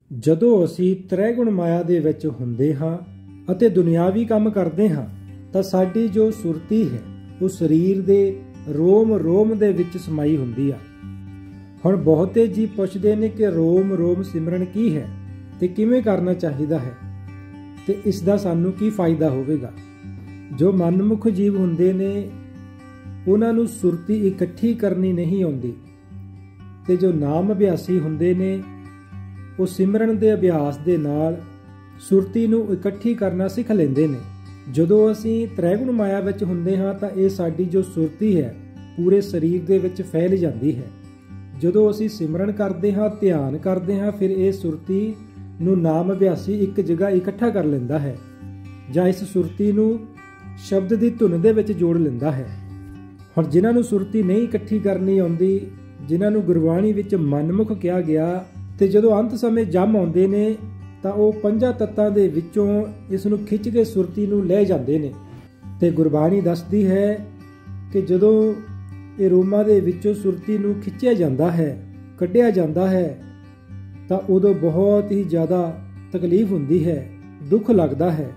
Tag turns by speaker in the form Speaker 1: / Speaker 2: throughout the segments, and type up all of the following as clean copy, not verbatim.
Speaker 1: ਜਦੋਂ ਅਸੀਂ ਤ੍ਰੈਗੁਣ ਮਾਇਆ ਦੇ ਵਿੱਚ ਹੁੰਦੇ ਹਾਂ ਅਤੇ ਦੁਨਿਆਵੀ ਕੰਮ ਕਰਦੇ ਹਾਂ ਤਾਂ ਸਾਡੀ ਜੋ ਸੁਰਤੀ ਹੈ ਉਹ ਸਰੀਰ ਦੇ ਰੋਮ ਰੋਮ ਦੇ ਵਿੱਚ ਸਮਾਈ ਹੁੰਦੀ ਆ। ਹੁਣ ਬਹੁਤੇ ਜੀ ਪੁੱਛਦੇ ਨੇ ਕਿ ਰੋਮ ਰੋਮ ਸਿਮਰਨ ਕੀ ਹੈ ਤੇ ਕਿਵੇਂ ਕਰਨਾ ਚਾਹੀਦਾ ਹੈ ਤੇ ਇਸ ਦਾ ਸਾਨੂੰ ਕੀ ਫਾਇਦਾ ਹੋਵੇਗਾ। ਜੋ ਮਨਮੁਖ ਜੀਵ ਹੁੰਦੇ ਨੇ ਉਹਨਾਂ ਨੂੰ ਸੁਰਤੀ ਇਕੱਠੀ ਕਰਨੀ ਨਹੀਂ ਆਉਂਦੀ ਤੇ ਜੋ ਨਾਮ ਅਭਿਆਸੀ ਹੁੰਦੇ ਨੇ ਉਹ ਸਿਮਰਨ ਦੇ ਅਭਿਆਸ ਦੇ ਨਾਲ ਸੁਰਤੀ ਨੂੰ ਇਕੱਠੀ ਕਰਨਾ ਸਿੱਖ ਲੈਂਦੇ ਨੇ। ਜਦੋਂ ਅਸੀਂ ਤ੍ਰੈਗੁਣ ਮਾਇਆ ਵਿੱਚ ਹੁੰਦੇ ਹਾਂ ਤਾਂ ਇਹ ਸਾਡੀ ਜੋ ਸੁਰਤੀ ਹੈ ਪੂਰੇ ਸਰੀਰ ਦੇ ਵਿੱਚ ਫੈਲ ਜਾਂਦੀ ਹੈ। ਜਦੋਂ ਅਸੀਂ ਸਿਮਰਨ ਕਰਦੇ ਹਾਂ, ਧਿਆਨ ਕਰਦੇ ਹਾਂ, ਫਿਰ ਇਹ ਸੁਰਤੀ ਨੂੰ ਨਾਮ ਅਭਿਆਸੀ ਇੱਕ ਜਗ੍ਹਾ ਇਕੱਠਾ ਕਰ ਲੈਂਦਾ ਹੈ ਜਾਂ ਇਸ ਸੁਰਤੀ ਨੂੰ ਸ਼ਬਦ ਦੀ ਧੁਨ ਦੇ ਵਿੱਚ ਜੋੜ ਲੈਂਦਾ ਹੈ। ਹੁਣ ਜਿਨ੍ਹਾਂ ਨੂੰ ਸੁਰਤੀ ਨਹੀਂ ਇਕੱਠੀ ਕਰਨੀ ਆਉਂਦੀ, ਜਿਨ੍ਹਾਂ ਨੂੰ ਗੁਰਬਾਣੀ ਵਿੱਚ ਮਨਮੁਖ ਕਿਹਾ ਗਿਆ, ਤੇ ਜਦੋਂ ਅੰਤ ਸਮੇਂ ਜੰਮ ਆਉਂਦੇ ਨੇ ਤਾਂ ਉਹ ਪੰਜਾਂ ਤੱਤਾਂ ਦੇ ਵਿੱਚੋਂ ਇਸ ਨੂੰ ਖਿੱਚ ਕੇ ਸੁਰਤੀ ਨੂੰ ਲੈ ਜਾਂਦੇ ਨੇ। ਤੇ ਗੁਰਬਾਣੀ ਦੱਸਦੀ ਹੈ ਕਿ ਜਦੋਂ ਇਹ ਰੋਮਾਂ ਦੇ ਵਿੱਚੋਂ ਸੁਰਤੀ ਨੂੰ ਖਿੱਚਿਆ ਜਾਂਦਾ ਹੈ, ਕੱਢਿਆ ਜਾਂਦਾ ਹੈ, ਤਾਂ ਉਦੋਂ ਬਹੁਤ ਹੀ ਜ਼ਿਆਦਾ ਤਕਲੀਫ ਹੁੰਦੀ ਹੈ, ਦੁੱਖ ਲੱਗਦਾ ਹੈ।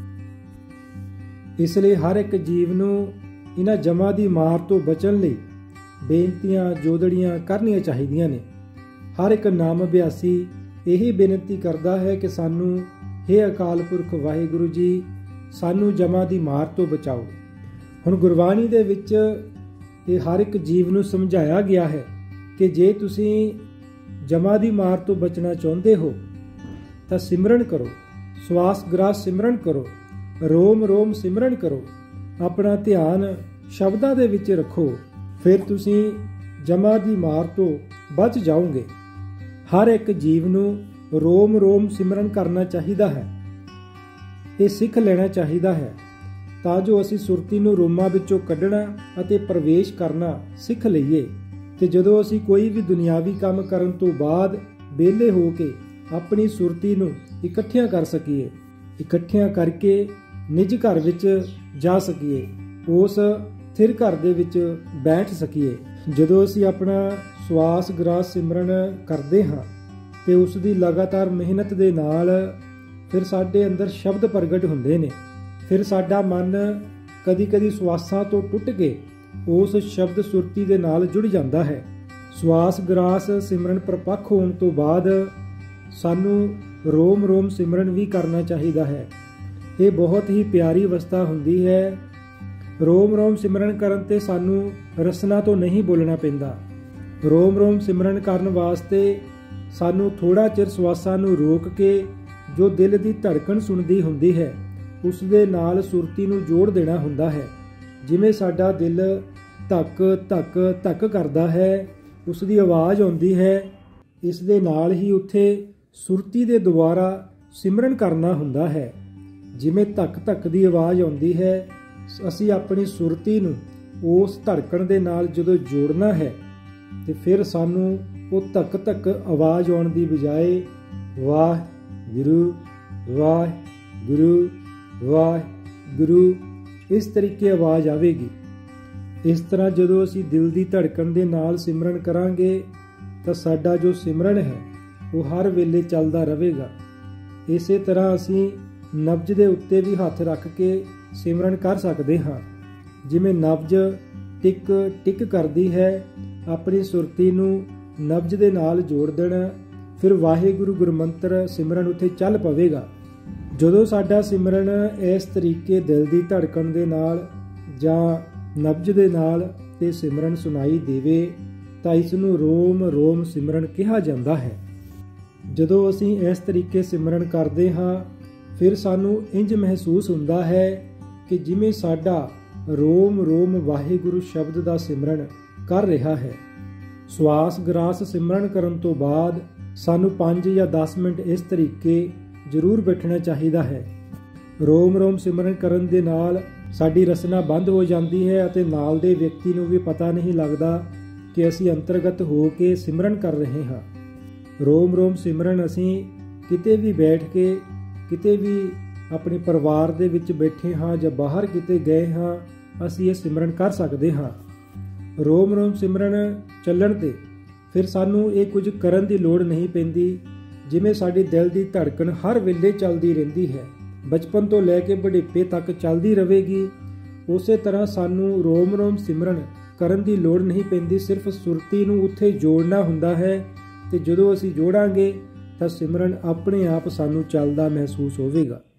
Speaker 1: ਇਸ ਲਈ ਹਰ ਇੱਕ ਜੀਵ ਨੂੰ ਇਹਨਾਂ ਜਮਾਂ ਦੀ ਮਾਰ ਤੋਂ ਬਚਣ ਲਈ ਬੇਨਤੀਆਂ ਜੋਦੜੀਆਂ ਕਰਨੀਆਂ ਚਾਹੀਦੀਆਂ ਨੇ। ਹਰ ਇੱਕ ਨਾਮ ਅਭਿਆਸੀ ਇਹੀ ਬੇਨਤੀ ਕਰਦਾ ਹੈ ਕਿ ਸਾਨੂੰ ਹੇ ਅਕਾਲ ਪੁਰਖ ਵਾਹਿਗੁਰੂ ਜੀ ਸਾਨੂੰ ਜਮਾਂ ਦੀ ਮਾਰ ਤੋਂ ਬਚਾਓ। ਹੁਣ ਗੁਰਬਾਣੀ ਦੇ ਵਿੱਚ ਇਹ ਹਰ ਇੱਕ ਜੀਵ ਨੂੰ ਸਮਝਾਇਆ ਗਿਆ ਹੈ ਕਿ ਜੇ ਤੁਸੀਂ ਜਮਾਂ ਦੀ ਮਾਰ ਤੋਂ ਬਚਣਾ ਚਾਹੁੰਦੇ ਹੋ ਤਾਂ ਸਿਮਰਨ ਕਰੋ, ਸਵਾਸ ਗ੍ਰਾਸ ਸਿਮਰਨ ਕਰੋ, ਰੋਮ ਰੋਮ ਸਿਮਰਨ ਕਰੋ, ਆਪਣਾ ਧਿਆਨ ਸ਼ਬਦਾਂ ਦੇ ਵਿੱਚ ਰੱਖੋ, ਫਿਰ ਤੁਸੀਂ ਜਮਾਂ ਦੀ ਮਾਰ ਤੋਂ ਬਚ ਜਾਓਗੇ। ਹਰ ਇੱਕ ਜੀਵ ਨੂੰ ਰੋਮ ਰੋਮ ਸਿਮਰਨ ਕਰਨਾ ਚਾਹੀਦਾ ਹੈ, ਇਹ ਸਿੱਖ ਲੈਣਾ ਚਾਹੀਦਾ ਹੈ ਤਾਂ ਜੋ ਅਸੀਂ ਸੁਰਤੀ ਨੂੰ ਰੋਮਾਂ ਵਿੱਚੋਂ ਕੱਢਣਾ ਅਤੇ ਪ੍ਰਵੇਸ਼ ਕਰਨਾ ਸਿੱਖ ਲਈਏ। ਤੇ ਜਦੋਂ ਅਸੀਂ ਕੋਈ ਵੀ ਦੁਨਿਆਵੀ ਕੰਮ ਕਰਨ ਤੋਂ ਬਾਅਦ ਵਿਹਲੇ ਹੋ ਕੇ ਆਪਣੀ ਸੁਰਤੀ ਨੂੰ ਇਕੱਠਿਆਂ ਕਰ ਸਕੀਏ, ਇਕੱਠਿਆਂ ਕਰਕੇ ਨਿਜ ਘਰ ਵਿੱਚ ਜਾ ਸਕੀਏ, ਉਸ ਸਥਿਰ ਘਰ ਦੇ ਵਿੱਚ ਬੈਠ ਸਕੀਏ। ਜਦੋਂ ਅਸੀਂ ਆਪਣਾ ਸਵਾਸ ਗ੍ਰਾਸ ਸਿਮਰਨ ਕਰਦੇ ਹਾਂ ਤੇ ਉਸ ਦੀ ਲਗਾਤਾਰ ਮਿਹਨਤ ਦੇ ਨਾਲ ਫਿਰ ਸਾਡੇ ਅੰਦਰ ਸ਼ਬਦ ਪ੍ਰਗਟ ਹੁੰਦੇ ਨੇ। ਫਿਰ ਸਾਡਾ ਮਨ ਕਦੀ-ਕਦੀ ਸਵਾਸਾਂ ਤੋਂ ਟੁੱਟ ਕੇ ਉਸ ਸ਼ਬਦ ਸੁਰਤੀ ਦੇ ਨਾਲ ਜੁੜ ਜਾਂਦਾ ਹੈ। ਸਵਾਸ ਗ੍ਰਾਸ ਸਿਮਰਨ ਪ੍ਰਪੱਖ ਹੋਣ ਤੋਂ ਬਾਅਦ ਸਾਨੂੰ ਰੋਮ ਰੋਮ ਸਿਮਰਨ ਵੀ ਕਰਨਾ ਚਾਹੀਦਾ ਹੈ। ਇਹ ਬਹੁਤ ਹੀ ਪਿਆਰੀ ਅਵਸਥਾ ਹੁੰਦੀ ਹੈ। ਰੋਮ ਰੋਮ ਸਿਮਰਨ ਕਰਨ ਤੇ ਸਾਨੂੰ ਰਸਨਾ ਤੋਂ ਨਹੀਂ ਬੋਲਣਾ ਪੈਂਦਾ। ਰੋਮ ਰੋਮ ਸਿਮਰਨ ਕਰਨ ਵਾਸਤੇ ਸਾਨੂੰ ਥੋੜਾ ਚਿਰ ਸਵਾਸਾਂ ਨੂੰ ਰੋਕ ਕੇ ਜੋ ਦਿਲ ਦੀ ਧੜਕਣ ਸੁਣਦੀ ਹੁੰਦੀ ਹੈ ਉਸ ਦੇ ਨਾਲ ਸੁਰਤੀ ਨੂੰ ਜੋੜ ਦੇਣਾ ਹੁੰਦਾ ਹੈ। ਜਿਵੇਂ ਸਾਡਾ ਦਿਲ ਧੱਕ ਧੱਕ ਧੱਕ ਕਰਦਾ ਹੈ, ਉਸ ਦੀ ਆਵਾਜ਼ ਆਉਂਦੀ ਹੈ, ਇਸ ਦੇ ਨਾਲ ਹੀ ਉੱਥੇ ਸੁਰਤੀ ਦੇ ਦੁਆਰਾ ਸਿਮਰਨ ਕਰਨਾ ਹੁੰਦਾ ਹੈ। ਜਿਵੇਂ ਧੱਕ ਧੱਕ ਦੀ ਆਵਾਜ਼ ਆਉਂਦੀ ਹੈ, ਅਸੀਂ ਆਪਣੀ ਸੁਰਤੀ ਨੂੰ ਉਸ ਧੜਕਣ ਦੇ ਨਾਲ ਜਦੋਂ ਜੋੜਨਾ ਹੈ ਤੇ ਫਿਰ ਸਾਨੂੰ ਉਹ ਧੱਕ ਧੱਕ ਆਵਾਜ਼ ਆਉਣ ਦੀ ਬਜਾਏ ਵਾਹਿਗੁਰੂ ਵਾਹਿਗੁਰੂ ਵਾਹਿਗੁਰੂ ਇਸ ਤਰੀਕੇ ਆਵਾਜ਼ ਆਵੇਗੀ। ਇਸ ਤਰ੍ਹਾਂ ਜਦੋਂ ਅਸੀਂ ਦਿਲ ਦੀ ਧੜਕਣ ਦੇ ਨਾਲ ਸਿਮਰਨ ਕਰਾਂਗੇ ਤਾਂ ਸਾਡਾ ਜੋ ਸਿਮਰਨ ਹੈ ਉਹ ਹਰ ਵੇਲੇ ਚੱਲਦਾ ਰਹੇਗਾ। ਇਸੇ ਤਰ੍ਹਾਂ ਅਸੀਂ ਨਬਜ ਦੇ ਉੱਤੇ ਵੀ ਹੱਥ ਰੱਖ ਕੇ ਸਿਮਰਨ ਕਰ ਸਕਦੇ ਹਾਂ। ਜਿਵੇਂ ਨਬਜ ਟਿਕ ਟਿਕ ਕਰਦੀ ਹੈ, ਆਪਣੀ ਸੁਰਤੀ ਨੂੰ ਨਬਜ ਦੇ ਨਾਲ ਜੋੜ ਦੇਣਾ, ਫਿਰ ਵਾਹਿਗੁਰੂ ਗੁਰਮੰਤਰ ਸਿਮਰਨ ਉੱਥੇ ਚੱਲ ਪਵੇਗਾ। ਜਦੋਂ ਸਾਡਾ ਸਿਮਰਨ ਇਸ ਤਰੀਕੇ ਦਿਲ ਦੀ ਧੜਕਣ ਦੇ ਨਾਲ ਜਾਂ ਨਬਜ ਦੇ ਨਾਲ ਤੇ ਸਿਮਰਨ ਸੁਣਾਈ ਦੇਵੇ ਤਾਂ ਇਸ ਨੂੰ ਰੋਮ ਰੋਮ ਸਿਮਰਨ ਕਿਹਾ ਜਾਂਦਾ ਹੈ। ਜਦੋਂ ਅਸੀਂ ਇਸ ਤਰੀਕੇ ਸਿਮਰਨ ਕਰਦੇ ਹਾਂ ਫਿਰ ਸਾਨੂੰ ਇੰਜ ਮਹਿਸੂਸ ਹੁੰਦਾ ਹੈ ਕਿ ਜਿਵੇਂ ਸਾਡਾ ਰੋਮ ਰੋਮ ਵਾਹਿਗੁਰੂ ਸ਼ਬਦ ਦਾ ਸਿਮਰਨ ਕਰ ਰਿਹਾ ਹੈ। ਸਵਾਸ ਗ੍ਰਾਸ ਸਿਮਰਨ ਕਰਨ ਤੋਂ ਬਾਅਦ ਸਾਨੂੰ 5 ਜਾਂ 10 ਮਿੰਟ ਇਸ ਤਰੀਕੇ ਜ਼ਰੂਰ ਬੈਠਣਾ ਚਾਹੀਦਾ ਹੈ। ਰੋਮ ਰੋਮ ਸਿਮਰਨ ਕਰਨ ਦੇ ਨਾਲ ਸਾਡੀ ਰਸਨਾ ਬੰਦ ਹੋ ਜਾਂਦੀ ਹੈ ਅਤੇ ਨਾਲ ਦੇ ਵਿਅਕਤੀ ਨੂੰ ਵੀ ਪਤਾ ਨਹੀਂ ਲੱਗਦਾ ਕਿ ਅਸੀਂ ਅੰਤਰਗਤ ਹੋ ਕੇ ਸਿਮਰਨ ਕਰ ਰਹੇ ਹਾਂ। ਰੋਮ ਰੋਮ ਸਿਮਰਨ ਅਸੀਂ ਕਿਤੇ ਵੀ ਬੈਠ ਕੇ, ਕਿਤੇ ਵੀ ਆਪਣੇ ਪਰਿਵਾਰ ਦੇ ਵਿੱਚ ਬੈਠੇ ਹਾਂ ਜਾਂ ਬਾਹਰ ਕਿਤੇ ਗਏ ਹਾਂ, ਅਸੀਂ ਇਹ ਸਿਮਰਨ ਕਰ ਸਕਦੇ ਹਾਂ। ਰੋਮ ਰੋਮ ਸਿਮਰਨ ਚੱਲਣ ਤੇ ਫਿਰ ਸਾਨੂੰ ਇਹ ਕੁਝ ਕਰਨ ਦੀ ਲੋੜ ਨਹੀਂ ਪੈਂਦੀ। ਜਿਵੇਂ ਸਾਡੀ ਦਿਲ ਦੀ ਧੜਕਣ ਹਰ ਵੇਲੇ ਚੱਲਦੀ ਰਹਿੰਦੀ ਹੈ, ਬਚਪਨ ਤੋਂ ਲੈ ਕੇ ਬੁਢੇਪੇ ਤੱਕ ਚੱਲਦੀ ਰਹੇਗੀ, ਉਸੇ ਤਰ੍ਹਾਂ ਸਾਨੂੰ ਰੋਮ ਰੋਮ ਸਿਮਰਨ ਕਰਨ ਦੀ ਲੋੜ ਨਹੀਂ ਪੈਂਦੀ। ਸਿਰਫ ਸੁਰਤੀ ਨੂੰ ਉੱਥੇ ਜੋੜਨਾ ਹੁੰਦਾ ਹੈ ਤੇ ਜਦੋਂ ਅਸੀਂ ਜੋੜਾਂਗੇ ਤਾਂ ਸਿਮਰਨ ਆਪਣੇ ਆਪ ਸਾਨੂੰ ਚੱਲਦਾ ਮਹਿਸੂਸ ਹੋਵੇਗਾ।